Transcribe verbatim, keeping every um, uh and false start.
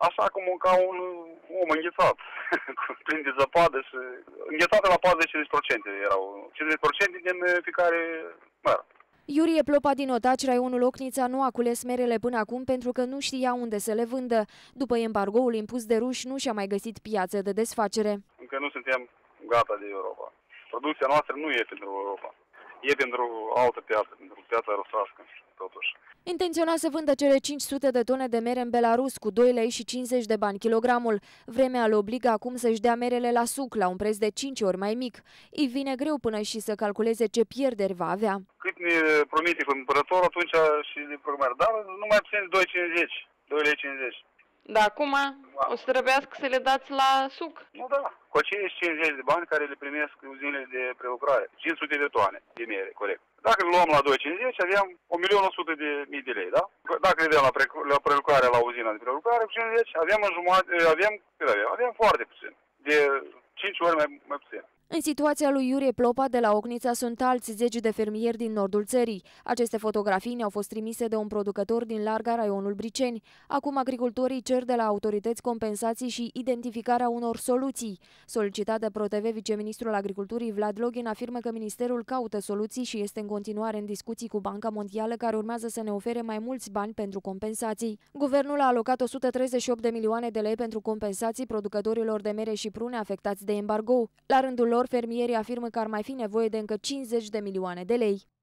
așa cum ca un om înghețat, plin de zăpadă și înghețată la patruzeci cincizeci la sută erau, cincizeci la sută din fiecare mără. Iurie Plopa din Otaci, raionul Ocnița, nu a cules merele până acum pentru că nu știa unde să le vândă. După embargoul impus de ruși, nu și-a mai găsit piață de desfacere. Încă nu suntem gata de Europa. Producția noastră nu e pentru Europa. E pentru altă piață, pentru piața rusească, totuși. Intenționa să vândă cele cinci sute de tone de mere în Belarus cu doi lei și cincizeci de bani kilogramul. Vremea îl obligă acum să-și dea merele la suc, la un preț de cinci ori mai mic. Îi vine greu până și să calculeze ce pierderi va avea. Cât ne promite cumpărătorul, atunci și de programare. Dar nu mai puțin doi lei cincizeci, doi lei cincizeci. Dar acum o să trebuiască să le dați la suc. Nu, da. Cu acei cincizeci de bani care le primesc uzinele de prelucrare. cinci sute de tone de mere, corect. Dacă le luăm la doi lei cincizeci, aveam un milion o sută de mii de lei, da? Dacă le dăm la, pre la prelucrare la uzina de prelucrare cu cincizeci, aveam în jumătate, aveam, aveam, aveam foarte puțin. De cinci ori mai, mai puțin. În situația lui Iurie Plopa de la Ocnița sunt alți zeci de fermieri din nordul țării. Aceste fotografii ne-au fost trimise de un producător din Larga, raionul Briceni. Acum agricultorii cer de la autorități compensații și identificarea unor soluții. Solicitat de ProTV, viceministrul agriculturii Vlad Login afirmă că ministerul caută soluții și este în continuare în discuții cu Banca Mondială, care urmează să ne ofere mai mulți bani pentru compensații. Guvernul a alocat o sută treizeci și opt de milioane de lei pentru compensații producătorilor de mere și prune afectați de embargo. La rândul lor, fermierii afirmă că ar mai fi nevoie de încă cincizeci de milioane de lei.